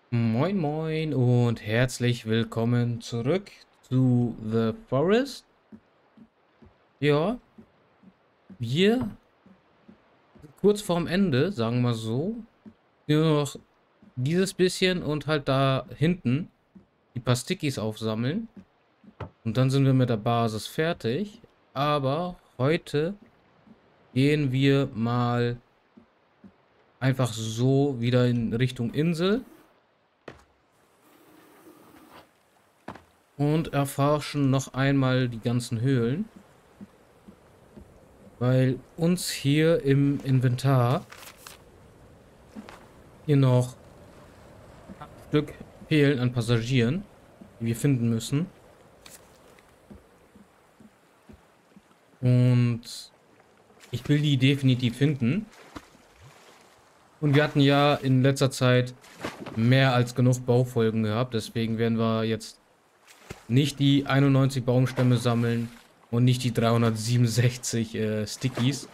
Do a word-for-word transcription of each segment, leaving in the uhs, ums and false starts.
Moin Moin und herzlich willkommen zurück zu The Forest. Ja, wir sind kurz vorm Ende, sagen wir so. Nur noch dieses bisschen und halt da hinten die paar Stickies aufsammeln. Und dann sind wir mit der Basis fertig. Aber heute gehen wir mal einfach so wieder in Richtung Insel und erforschen noch einmal die ganzen Höhlen. Weil uns hier im Inventar hier noch acht Stück fehlen an Passagieren, die wir finden müssen. Und ich will die definitiv finden. Und wir hatten ja in letzter Zeit mehr als genug Baufolgen gehabt. Deswegen werden wir jetzt nicht die einundneunzig Baumstämme sammeln und nicht die dreihundertsiebenundsechzig äh, Stickies.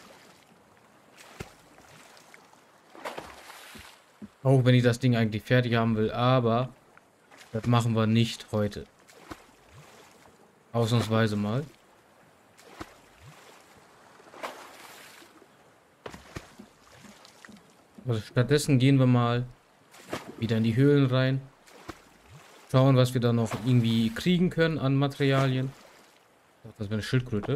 Auch wenn ich das Ding eigentlich fertig haben will. Aber das machen wir nicht heute. Ausnahmsweise mal. Also stattdessen gehen wir mal wieder in die Höhlen rein. Schauen, was wir da noch irgendwie kriegen können an Materialien. Das wäre eine Schildkröte.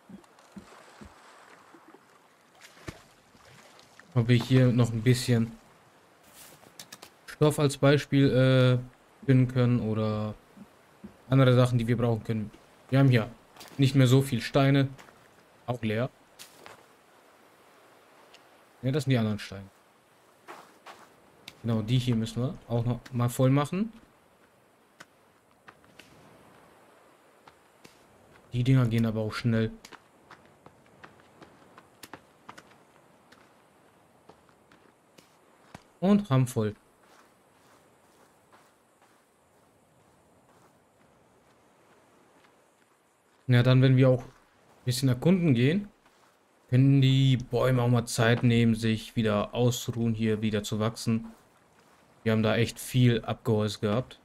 Ob wir hier noch ein bisschen Stoff als Beispiel äh, finden können oder andere Sachen, die wir brauchen können. Wir haben hier nicht mehr so viel Steine. Auch leer. Ja, das sind die anderen Steine. Genau, die hier müssen wir auch noch mal voll machen. Die Dinger gehen aber auch schnell. Und haben voll. Ja, dann, wenn wir auch ein bisschen erkunden gehen, können die Bäume auch mal Zeit nehmen, sich wieder auszuruhen, hier wieder zu wachsen. Wir haben da echt viel abgeholzt gehabt.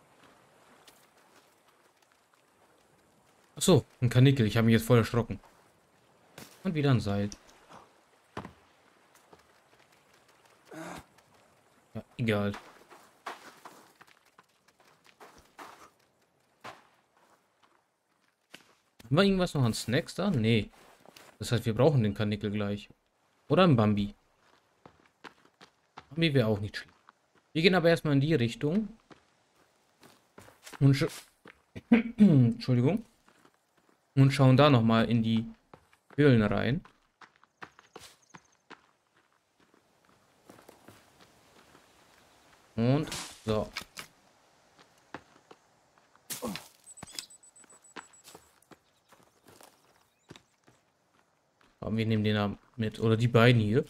Achso, ein Karnickel. Ich habe mich jetzt voll erschrocken. Und wieder ein Seil. Ja, egal. Haben wir irgendwas noch an Snacks da? Nee. Das heißt, wir brauchen den Karnickel gleich. Oder ein Bambi. Bambi wäre auch nicht schlimm. Wir gehen aber erstmal in die Richtung. Und Entschuldigung. Und schauen da nochmal in die Höhlen rein. Und so. Aber wir nehmen den da mit. Oder die beiden hier.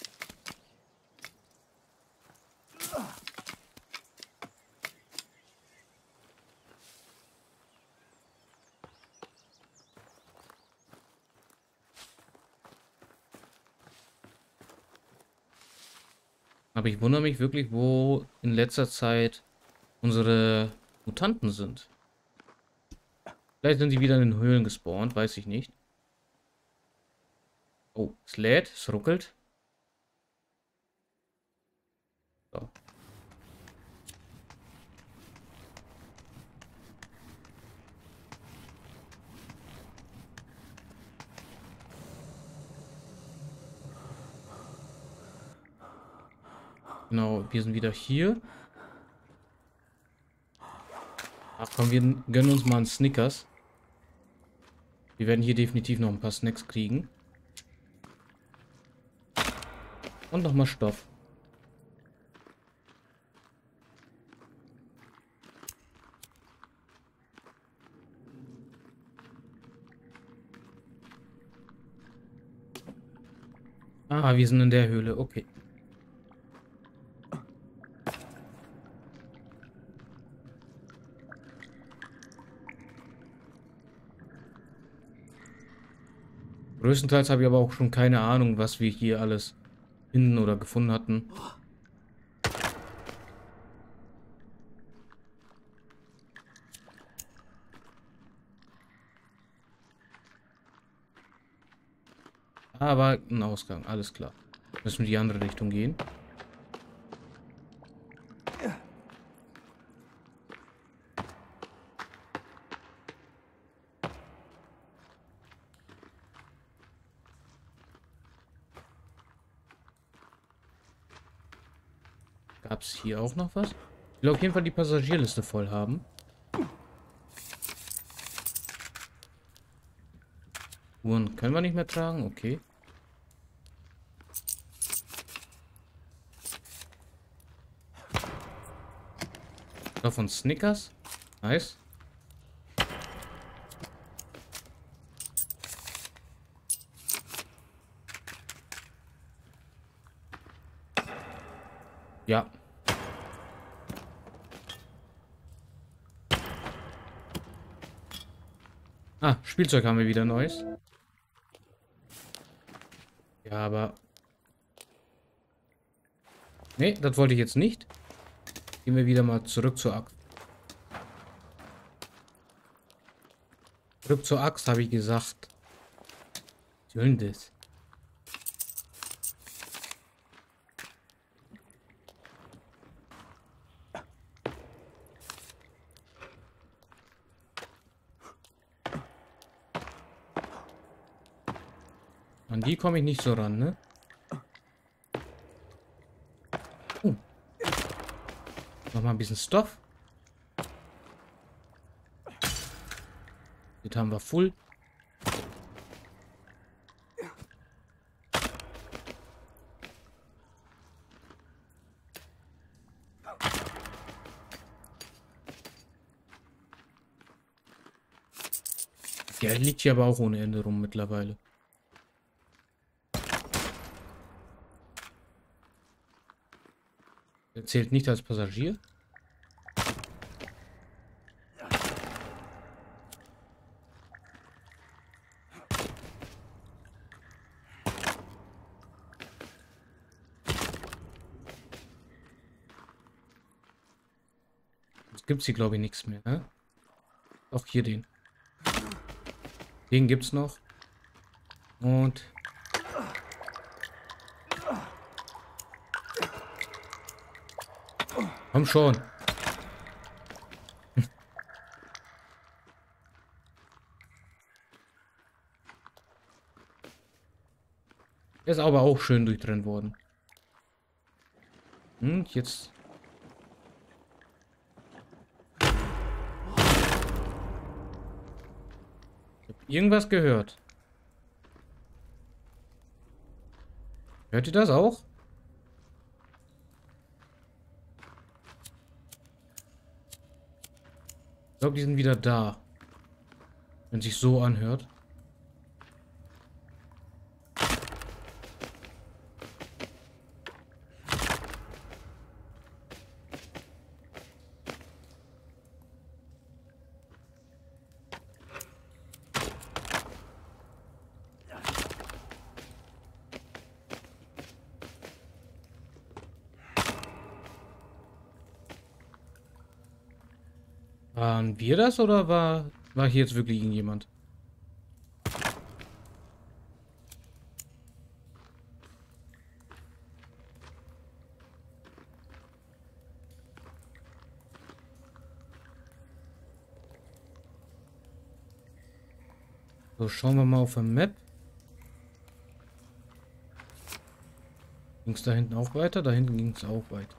Aber ich wundere mich wirklich, wo in letzter Zeit unsere Mutanten sind. Vielleicht sind sie wieder in den Höhlen gespawnt, weiß ich nicht. Oh, es lädt, es ruckelt. So. Genau, wir sind wieder hier. Ach komm, wir gönnen uns mal einen Snickers. Wir werden hier definitiv noch ein paar Snacks kriegen. Und nochmal Stoff. Ah, wir sind in der Höhle. Okay. Größtenteils habe ich aber auch schon keine Ahnung, was wir hier alles finden oder gefunden hatten. Aber ein Ausgang, alles klar. Müssen wir die andere Richtung gehen. Gab es hier auch noch was? Ich will auf jeden Fall die Passagierliste voll haben. Uhren können wir nicht mehr tragen, okay. Davon Snickers. Nice. Ja. Ah, Spielzeug haben wir wieder Neues. Ja, aber... Nee, das wollte ich jetzt nicht. Gehen wir wieder mal zurück zur Axt. Zurück zur Axt, habe ich gesagt. Was soll denn das? An die komme ich nicht so ran, ne? Oh. Nochmal ein bisschen Stoff. Jetzt haben wir voll. Der liegt hier aber auch ohne Ende rum mittlerweile. Der zählt nicht als Passagier. Jetzt gibt es hier, glaube ich, nichts mehr, ne? Auch hier den. Den gibt's noch. Und... Komm schon. Er ist aber auch schön durchtrennt worden. Und jetzt... Ich habe irgendwas gehört. Hört ihr das auch? Ich glaube, die sind wieder da. Wenn sich so anhört. Waren wir das oder war, war hier jetzt wirklich irgendjemand? So, schauen wir mal auf der Map. Ging es da hinten auch weiter? Da hinten ging es auch weiter.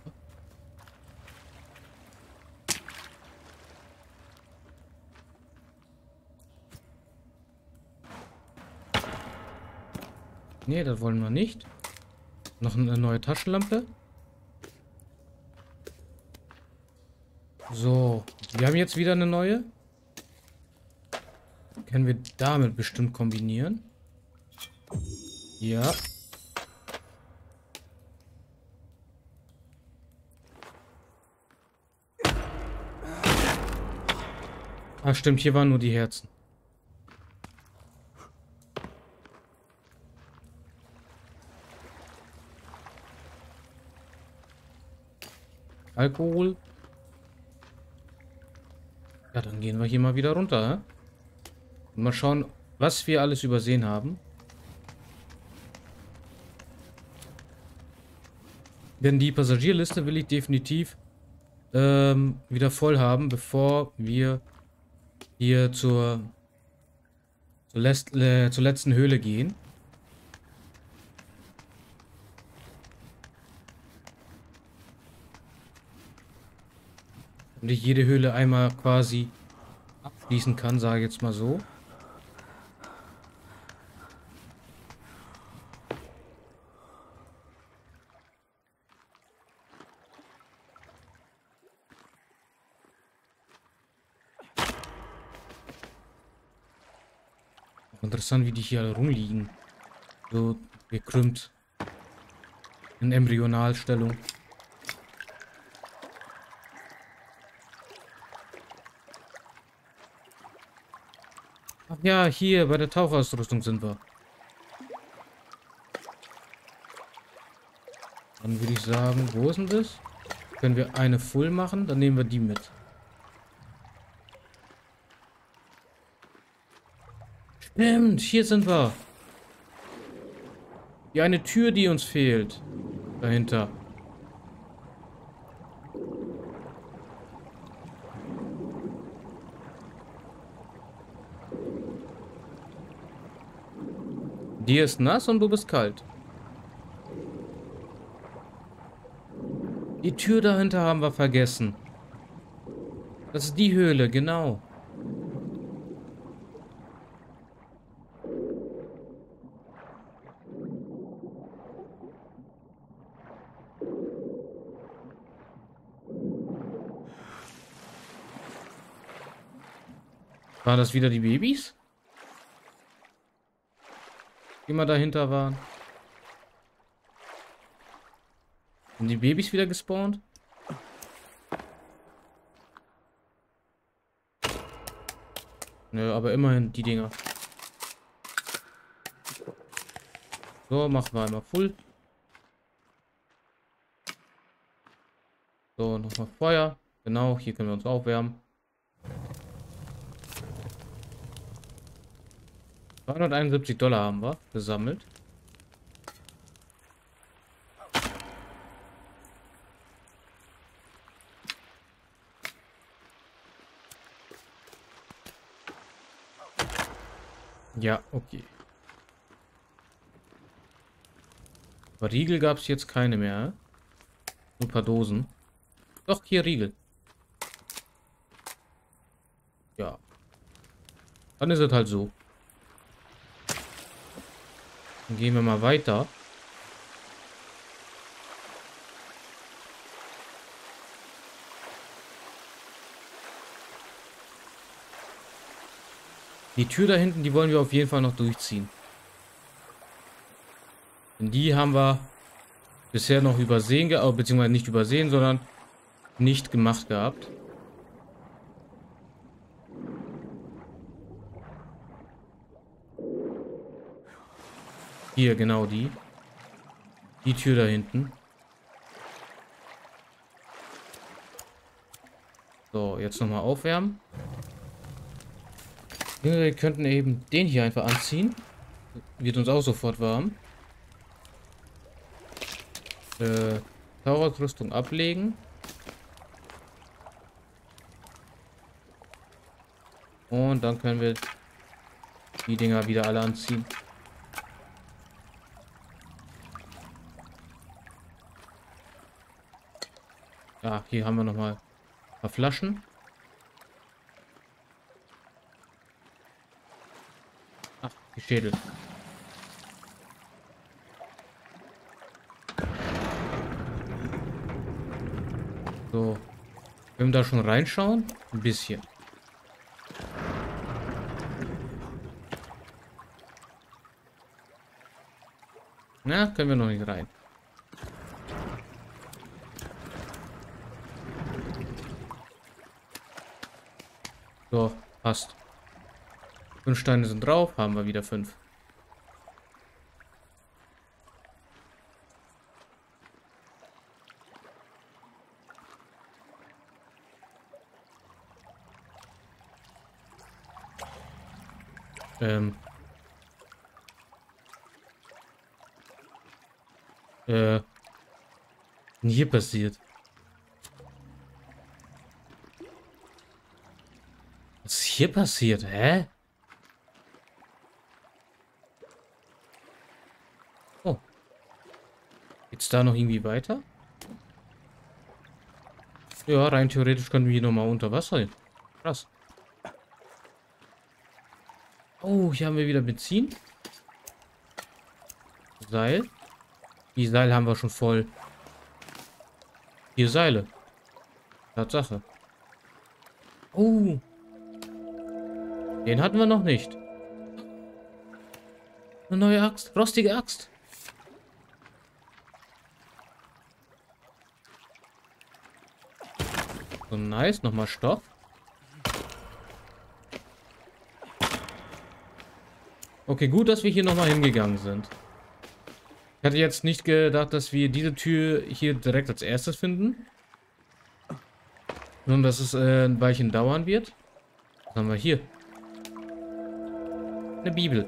Nee, das wollen wir nicht. Noch eine neue Taschenlampe. So, wir haben jetzt wieder eine neue. Können wir damit bestimmt kombinieren? Ja. Ah, stimmt, hier waren nur die Herzen. Alkohol. Ja, dann gehen wir hier mal wieder runter. Hä? Und mal schauen, was wir alles übersehen haben. Denn die Passagierliste will ich definitiv ähm, wieder voll haben, bevor wir hier zur, zur, Letz-, äh, zur letzten Höhle gehen. Und ich jede Höhle einmal quasi abschließen kann, sage ich jetzt mal so. Interessant, wie die hier alle rumliegen. So gekrümmt. In Embryonalstellung. Ach ja, hier bei der Tauchausrüstung sind wir. Dann würde ich sagen, wo ist denn das? Können wir eine Full machen, dann nehmen wir die mit. Stimmt, hier sind wir. Die eine Tür, die uns fehlt. Dahinter. Dir ist nass und du bist kalt. Die Tür dahinter haben wir vergessen. Das ist die Höhle, genau. Waren das wieder die Babys? Die mal dahinter waren. Sind die Babys wieder gespawnt? Nö, aber immerhin die Dinger. So, machen wir einmal full. So, nochmal Feuer. Genau, hier können wir uns aufwärmen. zweihunderteinundsiebzig Dollar haben wir gesammelt. Ja, okay. Aber Riegel gab es jetzt keine mehr. Nur ein paar Dosen. Doch, hier Riegel. Ja. Dann ist es halt so. Dann gehen wir mal weiter. Die Tür da hinten, die wollen wir auf jeden Fall noch durchziehen. Denn die haben wir bisher noch übersehen, ge- beziehungsweise nicht übersehen, sondern nicht gemacht gehabt. Hier, genau die. Die Tür da hinten. So, jetzt nochmal aufwärmen. Wir könnten eben den hier einfach anziehen. Wird uns auch sofort warm. Äh, Tauchausrüstung ablegen. Und dann können wir die Dinger wieder alle anziehen. Ja, hier haben wir nochmal ein paar Flaschen. Ach, die Schädel. So. Können wir da schon reinschauen? Ein bisschen. Na, können wir noch nicht rein. So, passt. Fünf Steine sind drauf, haben wir wieder fünf. Ähm. Äh. denn hier passiert? Was ist hier passiert? Hä? Oh. Geht's da noch irgendwie weiter? Ja, rein theoretisch können wir hier nochmal unter Wasser hin. Krass. Oh, hier haben wir wieder Benzin. Seil. Die Seile haben wir schon voll. Vier Seile. Tatsache. Oh. Den hatten wir noch nicht. Eine neue Axt. Rostige Axt. So nice. Nochmal Stoff. Okay, gut, dass wir hier nochmal hingegangen sind. Ich hatte jetzt nicht gedacht, dass wir diese Tür hier direkt als erstes finden. Sondern dass es äh, ein Weilchen dauern wird. Was haben wir hier? Eine Bibel.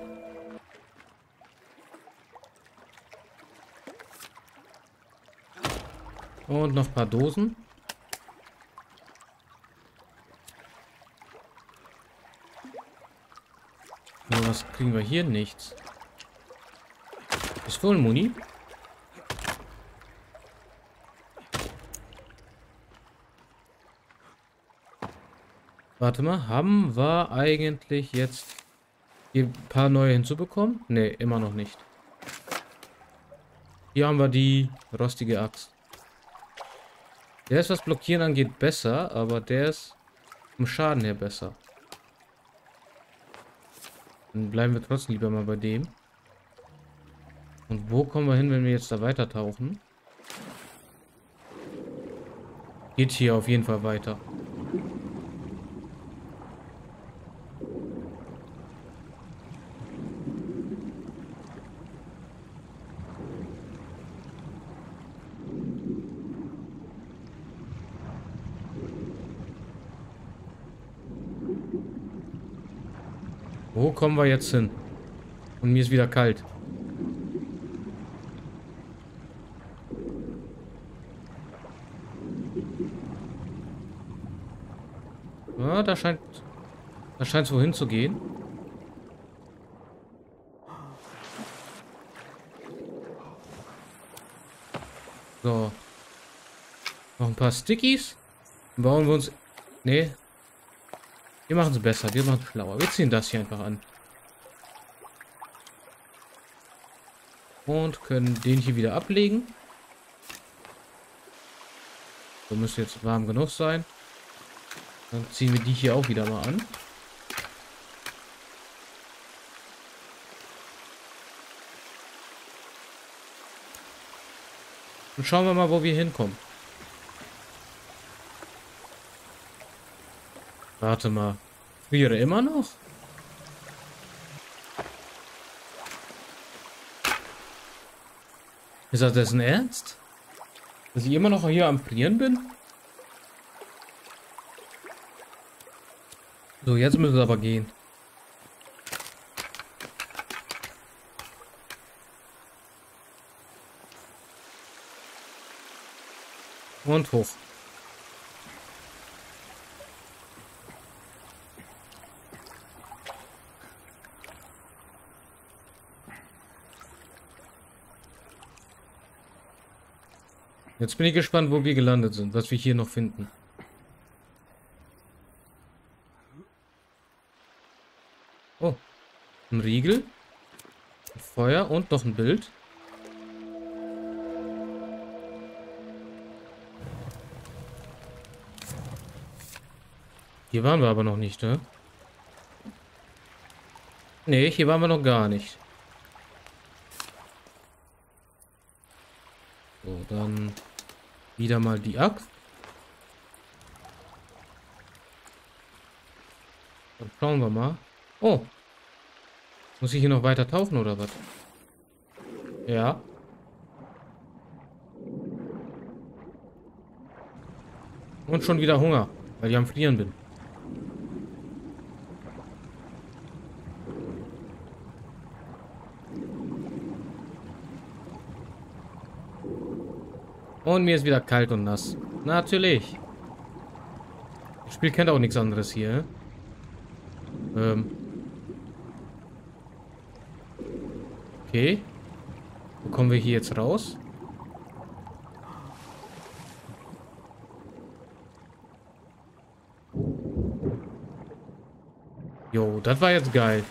Und noch ein paar Dosen. Nur was kriegen wir hier? Nichts. Pistolenmuni. Warte mal, haben wir eigentlich jetzt hier ein paar neue hinzubekommen? Ne, immer noch nicht. Hier haben wir die rostige Axt. Der ist, was Blockieren angeht, besser, aber der ist vom Schaden her besser. Dann bleiben wir trotzdem lieber mal bei dem. Und wo kommen wir hin, wenn wir jetzt da weiter tauchen? Geht hier auf jeden Fall weiter. Wo kommen wir jetzt hin? Und mir ist wieder kalt. Ja, da scheint... Da scheint es wohin zu gehen. So. Noch ein paar Stickies. Dann bauen wir uns... Nee. Wir machen es besser. Wir machen es schlauer. Wir ziehen das hier einfach an. Und können den hier wieder ablegen. So müsste jetzt warm genug sein. Dann ziehen wir die hier auch wieder mal an. Und schauen wir mal, wo wir hinkommen. Warte mal. Friere immer noch? Ist das dessen Ernst? Dass ich immer noch hier am Frieren bin? So, jetzt müssen wir aber gehen. Und hoch. Jetzt bin ich gespannt, wo wir gelandet sind, was wir hier noch finden. Oh, ein Riegel, ein Feuer und noch ein Bild. Hier waren wir aber noch nicht, ne? Ne, hier waren wir noch gar nicht. So, dann wieder mal die Axt. Dann schauen wir mal. Oh. Muss ich hier noch weiter tauchen oder was? Ja. Und schon wieder Hunger, weil ich am Frieren bin. Und mir ist wieder kalt und nass. Natürlich. Das Spiel kennt auch nichts anderes hier. Ähm, okay. Wo kommen wir hier jetzt raus? Jo, das war jetzt geil.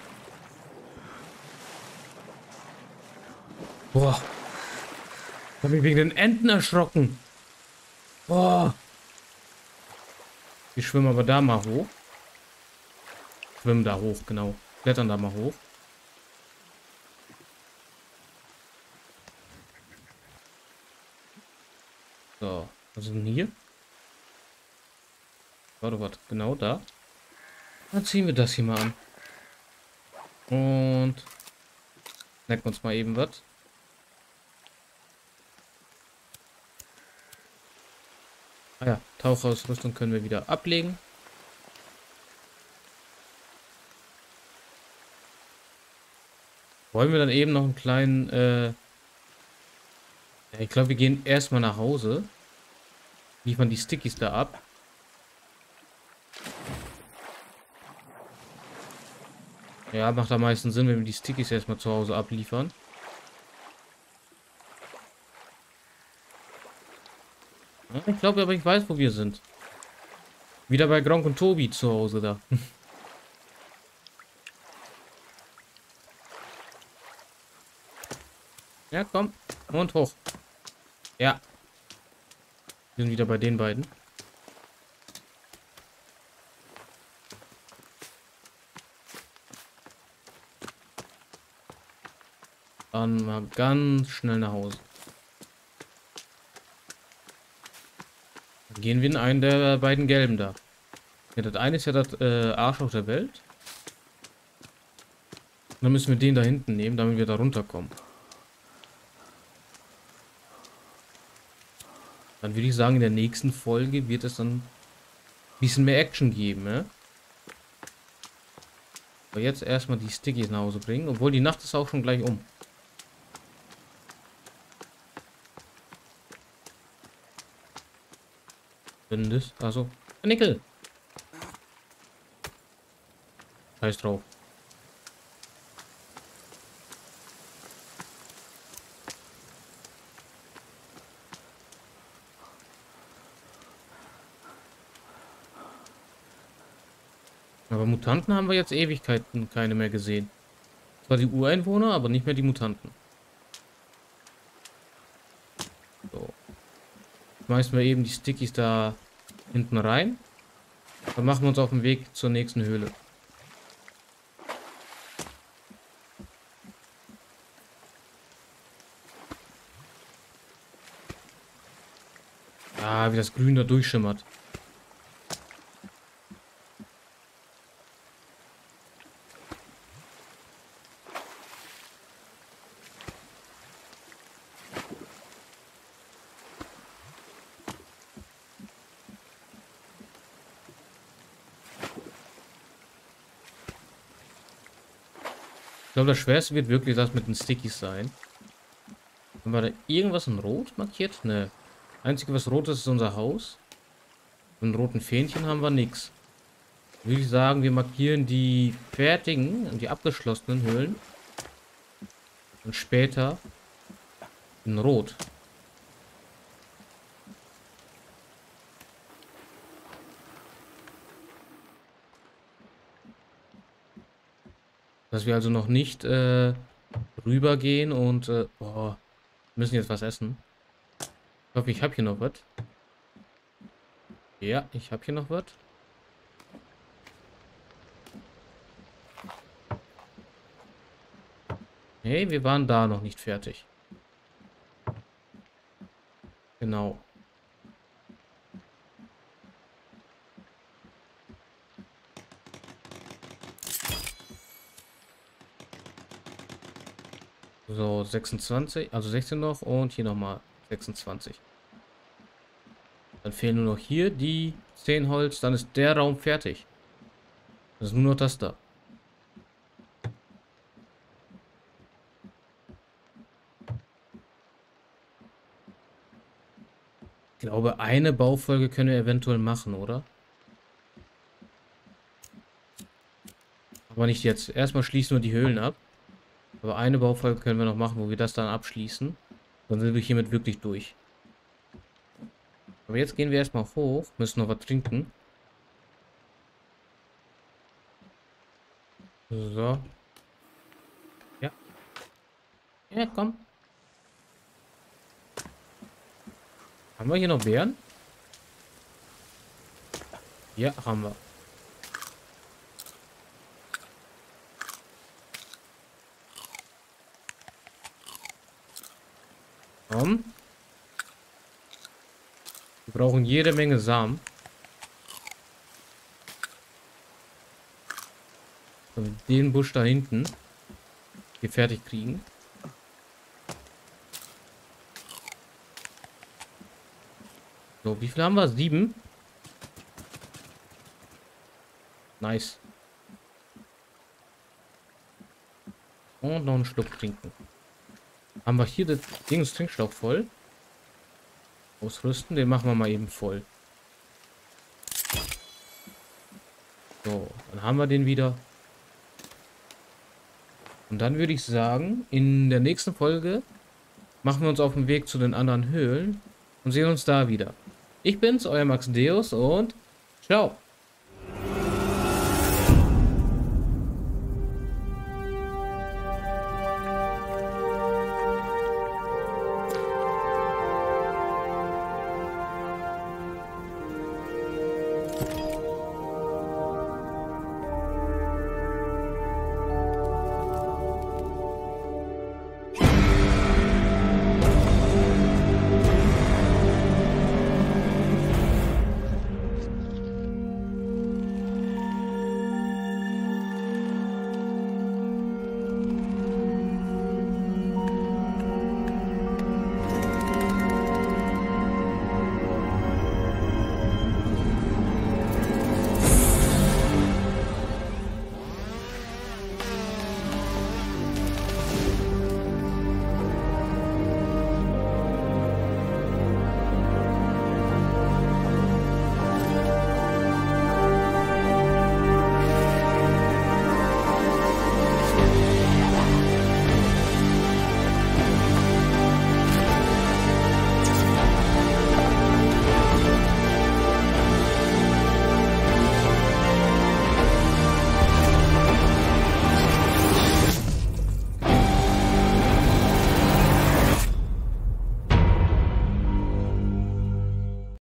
Boah. Ich hab mich wegen den Enten erschrocken. Boah. Wir schwimmen aber da mal hoch. Schwimmen da hoch, genau. Klettern da mal hoch. So, was ist denn hier? Warte, warte, genau da. Dann ziehen wir das hier mal an. Und snacken uns mal eben was. Ah ja, Tauchausrüstung können wir wieder ablegen. Wollen wir dann eben noch einen kleinen, äh ja, ich glaube, wir gehen erstmal nach Hause. Liefern die Stickies da ab. Ja, macht am meisten Sinn, wenn wir die Stickies erstmal zu Hause abliefern. Ja, ich glaube aber, ich weiß, wo wir sind. Wieder bei Gronk und Tobi zu Hause da. Ja, komm. Und hoch. Ja. Wir sind wieder bei den beiden. Dann mal ganz schnell nach Hause. Dann gehen wir in einen der beiden gelben da. Ja, das eine ist ja das äh, Arschloch der Welt. Dann müssen wir den da hinten nehmen, damit wir da runterkommen. Dann würde ich sagen, in der nächsten Folge wird es dann ein bisschen mehr Action geben, ne? Aber jetzt erstmal die Stickies nach Hause bringen. Obwohl die Nacht ist auch schon gleich um. Bindes. Also, Nickel. Scheiß drauf. Aber Mutanten haben wir jetzt Ewigkeiten keine mehr gesehen. Zwar die Ureinwohner, aber nicht mehr die Mutanten. So. Schmeißen wir eben die Stickies da hinten rein. Dann machen wir uns auf den Weg zur nächsten Höhle. Ah, wie das Grün da durchschimmert. Ich glaube, das Schwerste wird wirklich das mit den Stickies sein. Haben wir da irgendwas in Rot markiert? Ne. Einzige, was rot ist, ist unser Haus. Einen roten Fähnchen haben wir nichts. Würde ich sagen, wir markieren die fertigen und die abgeschlossenen Höhlen. Und später in Rot. Dass wir also noch nicht äh, rübergehen und äh, boah, müssen jetzt was essen. Ich hoffe, ich habe hier noch was. Ja, ich habe hier noch was. Hey, wir waren da noch nicht fertig. Genau. So, sechsundzwanzig, also sechzehn noch und hier nochmal sechsundzwanzig. Dann fehlen nur noch hier die zehn Holz, dann ist der Raum fertig. Das ist nur noch das da. glaube, eine Baufolge können wir eventuell machen, oder? Aber nicht jetzt. Erstmal schließen wir die Höhlen ab. Aber eine Baufolge können wir noch machen, wo wir das dann abschließen. Dann sind wir hiermit wirklich durch. Aber jetzt gehen wir erstmal hoch. Müssen noch was trinken. So. Ja. Ja, komm. Haben wir hier noch Beeren? Ja, haben wir. Komm. Wir brauchen jede Menge Samen. Und den Busch da hinten hier fertig kriegen. So, wie viel haben wir? Sieben. Nice. Und noch einen Schluck trinken. Haben wir hier das Ding, das Trinkschlauch voll. Ausrüsten, den machen wir mal eben voll. So, dann haben wir den wieder. Und dann würde ich sagen, in der nächsten Folge machen wir uns auf den Weg zu den anderen Höhlen und sehen uns da wieder. Ich bin's, euer Max Deus und ciao.